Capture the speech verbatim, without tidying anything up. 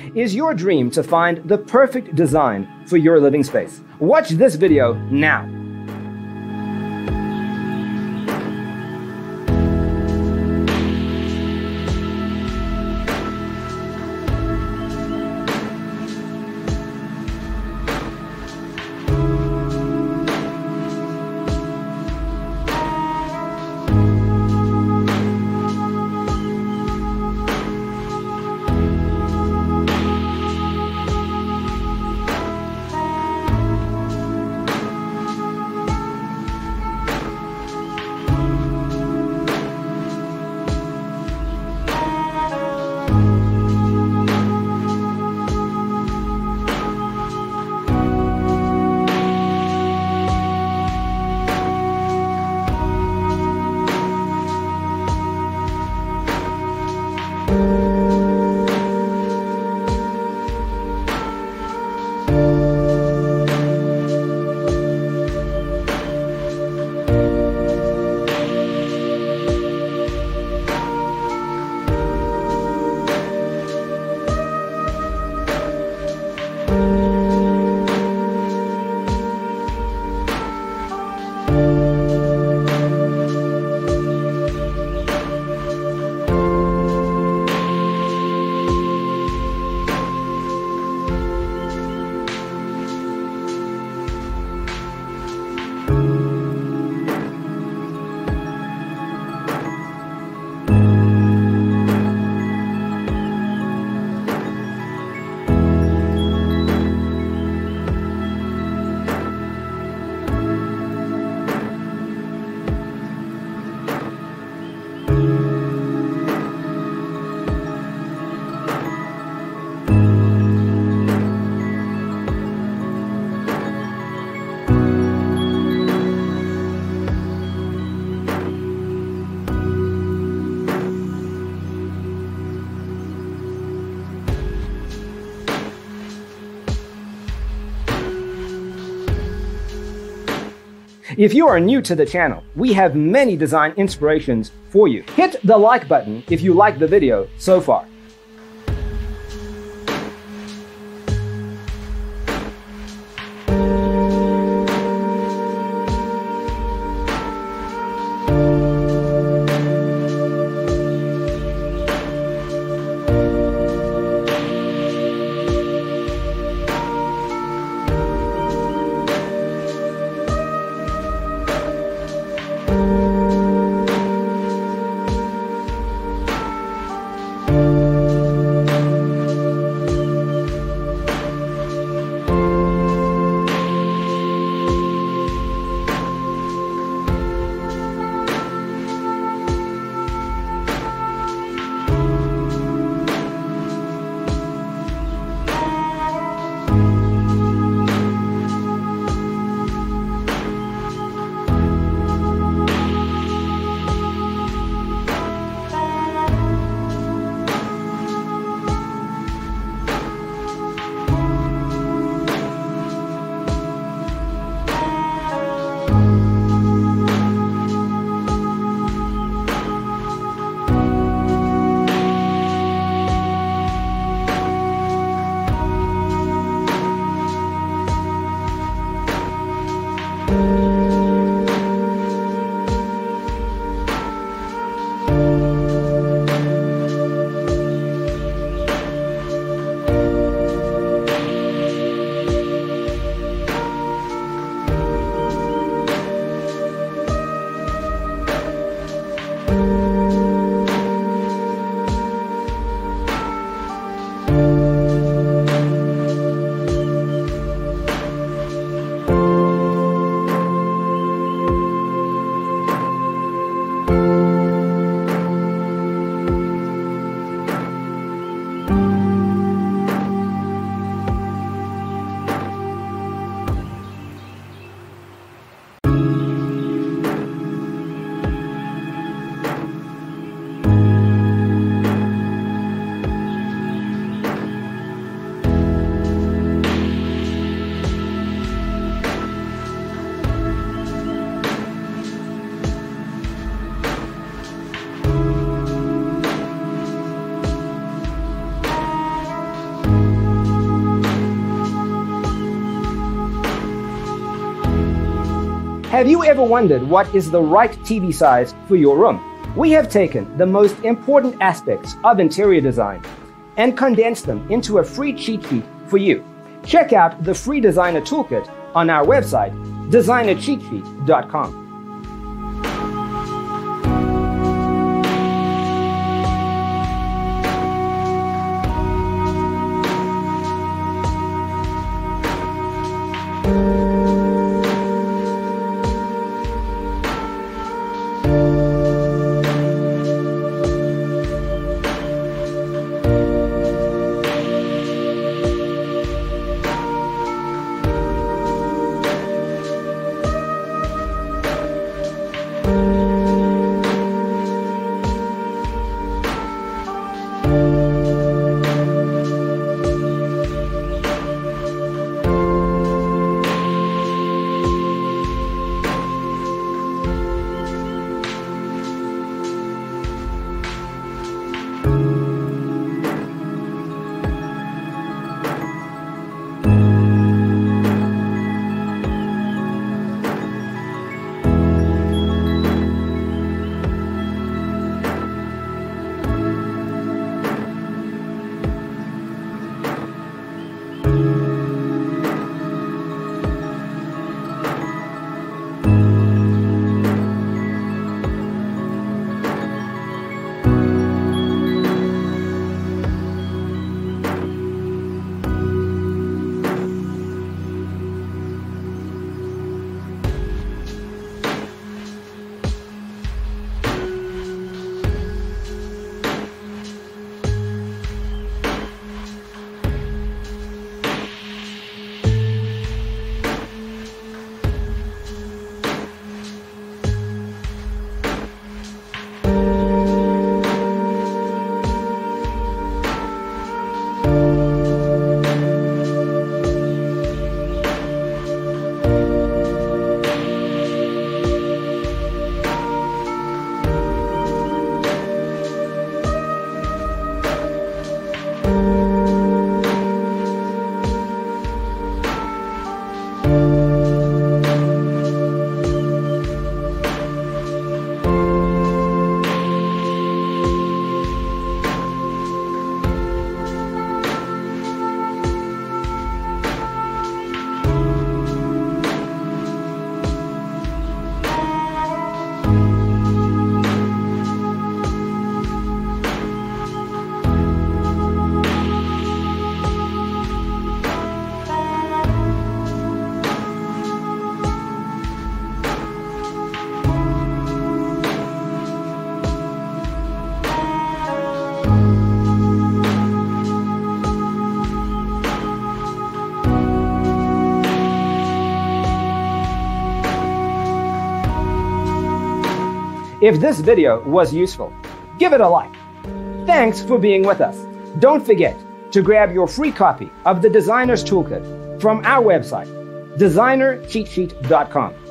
Is your dream to find the perfect design for your living space? Watch this video now. If you are new to the channel, we have many design inspirations for you. Hit the like button if you like the video so far. Thank you. Have you ever wondered what is the right T V size for your room? We have taken the most important aspects of interior design and condensed them into a free cheat sheet for you. Check out the free designer toolkit on our website, designer cheat sheet dot com. If this video was useful, give it a like. Thanks for being with us. Don't forget to grab your free copy of the Designer's Toolkit from our website, designer cheat sheet dot com.